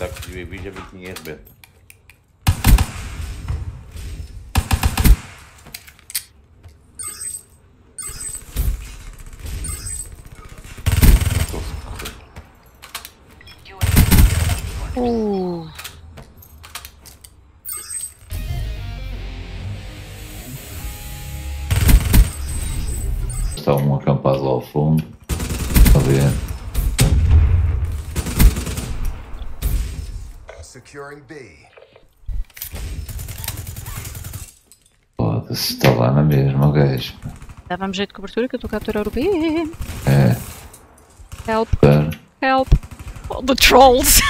está com os UAVs, já vi que ninguém arrebenta. Está um acampado lá ao fundo. Está bem. Securing B. Foda-se, está lá na mesma, o gajo. Dava-me jeito de cobertura que eu estou a capturar o B. É. Help, Claro. help. Oh, the trolls.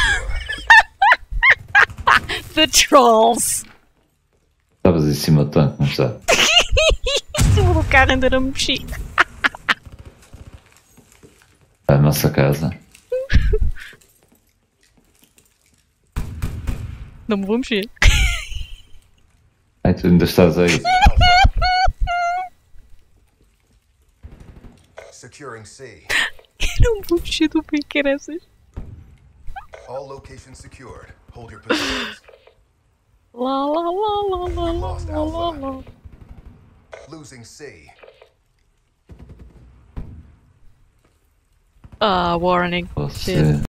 The trolls. Estavas em cima do tanque, não está? O carro ainda não mexi. Está na nossa casa. Não me vou mexer. Ai, tu ainda estás aí. Securing C. Eu não me vou mexer do bem, caraças. All locations secured. Hold your positions. Lá, lá, lá, lá, lá, We lost lá, lá, Alpha. lá. Losing C. Ah, warning. Você.